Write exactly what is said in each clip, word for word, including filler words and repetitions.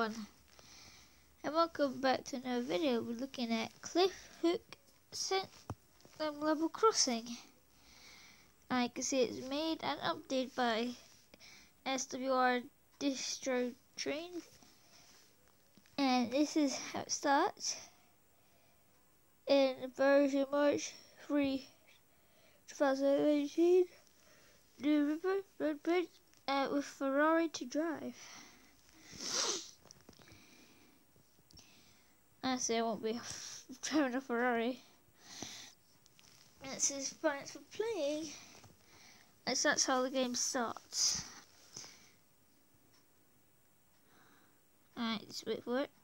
everyone, and welcome back to another video. We're looking at Cliff Hook Cent um, Level Crossing. I can see it's made and updated by S W R Distro Train, and this is how it starts in version March three, twenty eighteen. New River Road Bridge uh, with Ferrari to drive. Honestly, I won't be driving a Ferrari. This is fine for playing. And so that's how the game starts. Alright, just wait for it.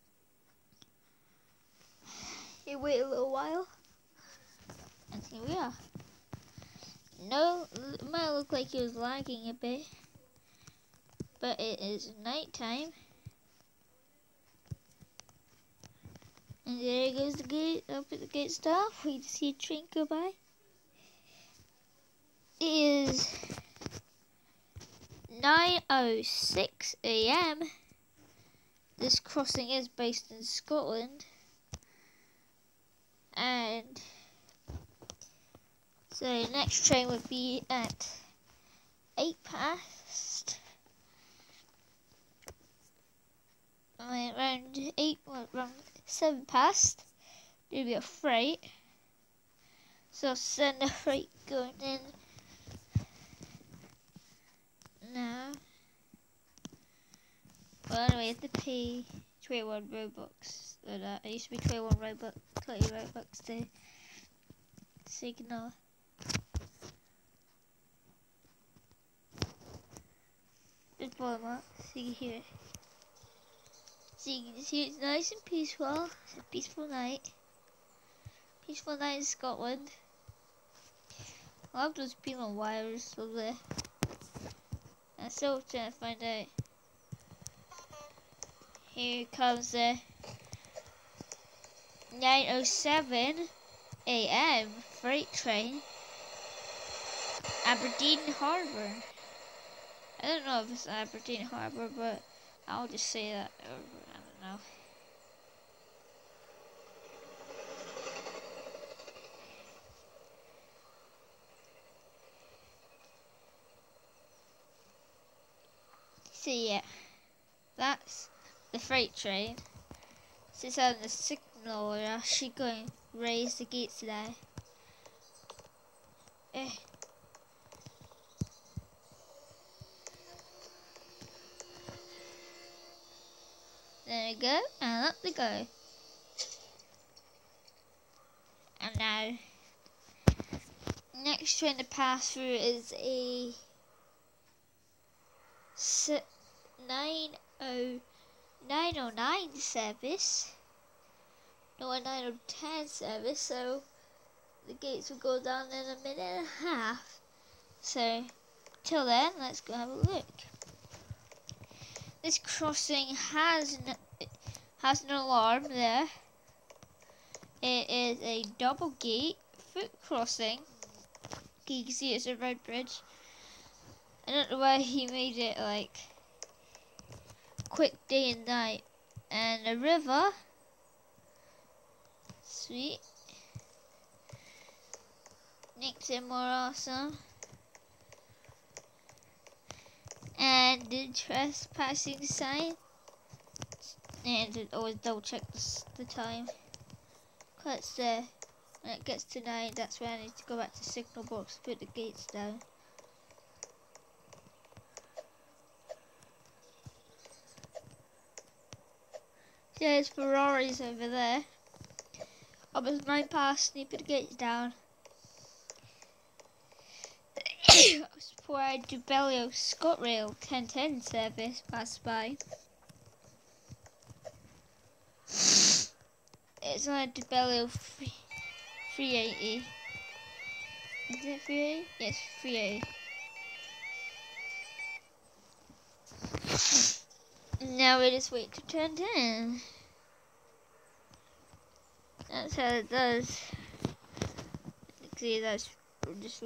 You wait a little while. And here we are. No, it might look like it was lagging a bit. But it is night time. And there goes the gate, up at the gate stop. We just see a train go by. It is nine oh six A M This crossing is based in Scotland. And so the next train would be at eight past. Around eight, well, around seven past. There'll be a freight. So I'll send the freight going in now. Well, anyway, I have to pay twenty-one Robux. So that I used to be twenty-one Robux, twenty Robux to signal. Just blow them up so you can hear it. So you can see it's nice and peaceful. It's a peaceful night. Peaceful night in Scotland. I love those beam on wires over there. I'm still trying to find out. Here comes the nine oh seven A M freight train. Aberdeen Harbour. I don't know if it's Aberdeen Harbour, but I'll just say that over. I don't know. So yeah, that's the freight train. Since on the signal, we're actually going to raise the gates today. Eh. There we go, and up they go. And now, next train to pass through is a nine oh nine service. No, a nine oh ten service, so the gates will go down in a minute and a half. So, till then, let's go have a look. This crossing has no, has an alarm there. It is a double gate foot crossing. You can see it's a road bridge. I don't know why he made it like quick day and night. And a river. Sweet. Makes it more awesome. And the trespassing sign. And always double check the, the time. Cause there, when it gets to nine, that's when I need to go back to signal box, put the gates down. Yeah, there's Ferraris over there. Almost nine past, need to put the gates down. Before I do Bellio ScotRail ten ten service pass by. It's on a Dubellio three eighty. Is it three eighty? Yes, three eighty. Now we just wait to turn ten. That's how it does. See, that's just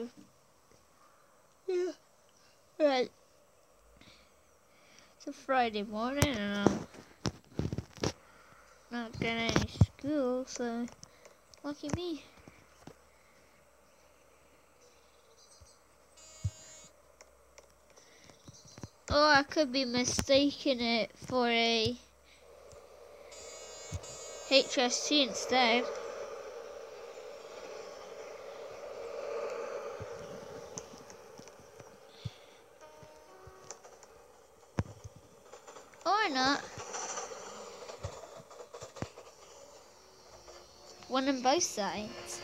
yeah. Right. It's a Friday morning, and um, not getting any school, so lucky me. Or I could be mistaking it for a H S T instead. Or not. One on both sides.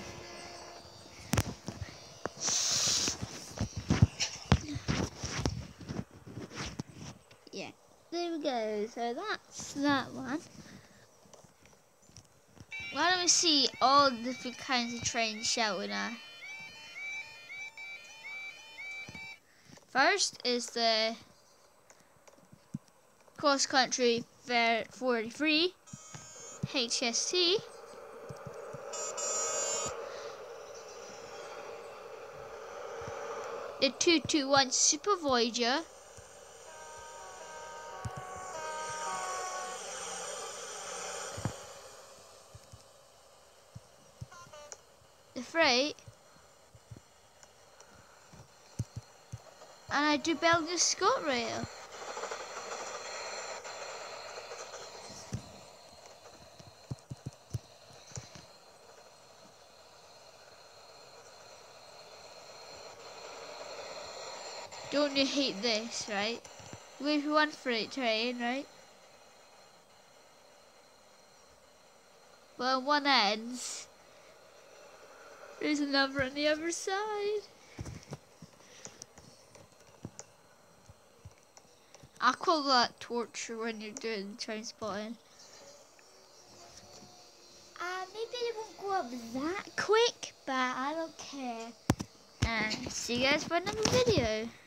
Yeah, there we go. So that's that one. Why don't we see all different kinds of trains, shall we now? First is the Cross Country Fair forty-three H S T. The two two one Super Voyager. The Freight. And I do Belgian ScotRail. Don't you hate this, right? We have one freight train, right? Well, one ends. There's another on the other side. I call that torture when you're doing train spotting. Uh, maybe it won't go up that quick, but I don't care. And see you guys for another video.